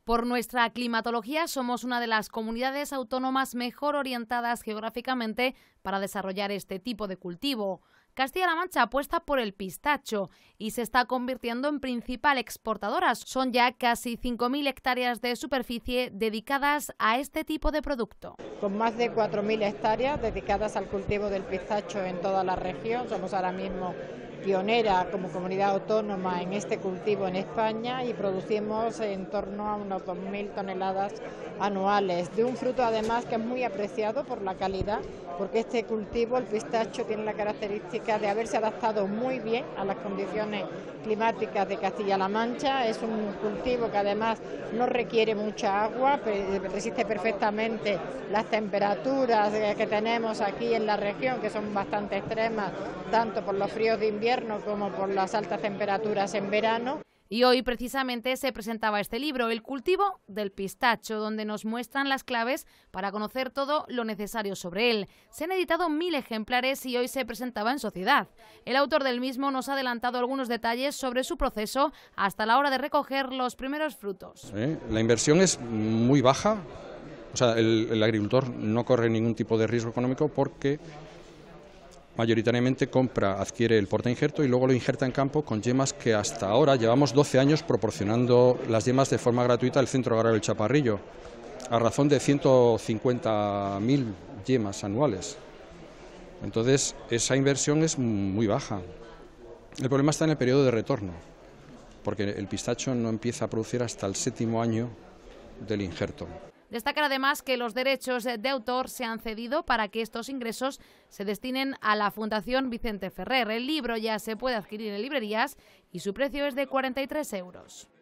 Por nuestra climatología somos una de las comunidades autónomas mejor orientadas geográficamente para desarrollar este tipo de cultivo. Castilla-La Mancha apuesta por el pistacho y se está convirtiendo en principal exportadora. Son ya casi 5.000 hectáreas de superficie dedicadas a este tipo de producto. Con más de 4.000 hectáreas dedicadas al cultivo del pistacho en toda la región, somos ahora mismo pionera como comunidad autónoma en este cultivo en España y producimos en torno a unos 2.000 toneladas anuales de un fruto además que es muy apreciado por la calidad, porque este cultivo, el pistacho, tiene la característica de haberse adaptado muy bien a las condiciones climáticas de Castilla-La Mancha. Es un cultivo que además no requiere mucha agua, resiste perfectamente las temperaturas que tenemos aquí en la región, que son bastante extremas, tanto por los fríos de invierno como por las altas temperaturas en verano. Y hoy precisamente se presentaba este libro, El cultivo del pistacho, donde nos muestran las claves para conocer todo lo necesario sobre él. Se han editado 1.000 ejemplares y hoy se presentaba en sociedad. El autor del mismo nos ha adelantado algunos detalles sobre su proceso hasta la hora de recoger los primeros frutos. La inversión es muy baja, o sea, el agricultor no corre ningún tipo de riesgo económico porque mayoritariamente adquiere el portainjerto y luego lo injerta en campo con yemas que hasta ahora llevamos 12 años proporcionando las yemas de forma gratuita al Centro Agrario del Chaparrillo, a razón de 150.000 yemas anuales. Entonces, esa inversión es muy baja. El problema está en el periodo de retorno, porque el pistacho no empieza a producir hasta el 7.º año del injerto. Destacar además que los derechos de autor se han cedido para que estos ingresos se destinen a la Fundación Vicente Ferrer. El libro ya se puede adquirir en librerías y su precio es de 43 euros.